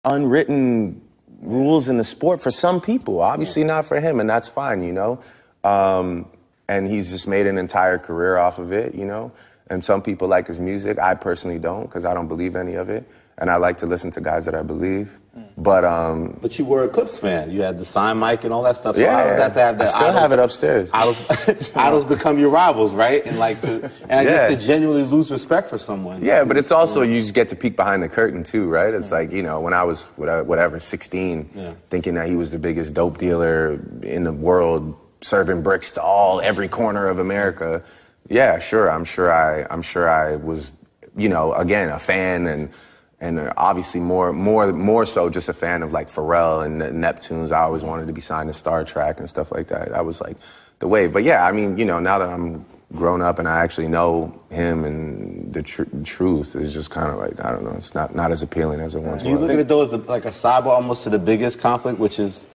unwritten rules in the sport for some people. Obviously not for him, and that's fine, you know. And he's just made an entire career off of it, you know. And some people like his music. I personally don't, because I don't believe any of it. And I like to listen to guys that I believe. But you were a Clips fan. You had the sign mic and all that stuff. So yeah, how was that to have that? I still have it upstairs. Idols become your rivals, right? And I guess to genuinely lose respect for someone. Yeah, but it's also, you just get to peek behind the curtain too, right? It's like, you know, when I was, whatever, 16, thinking that he was the biggest dope dealer in the world, serving bricks to every corner of America. Yeah, sure. I'm sure I was, you know, again, a fan and obviously more so just a fan of like Pharrell and the Neptunes. I always wanted to be signed to Star Trek and stuff like that. That was like the wave. But yeah, I mean, you know, now that I'm grown up and I actually know him and the truth, is just kind of like, I don't know, it's not as appealing as it once was. You look at it though as like a sidebar almost to the biggest conflict, which is